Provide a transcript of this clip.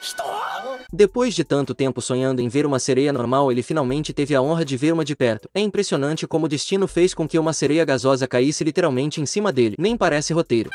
Depois de tanto tempo sonhando em ver uma sereia normal, ele finalmente teve a honra de ver uma de perto. É impressionante como o destino fez com que uma sereia gasosa caísse literalmente em cima dele. Nem parece roteiro.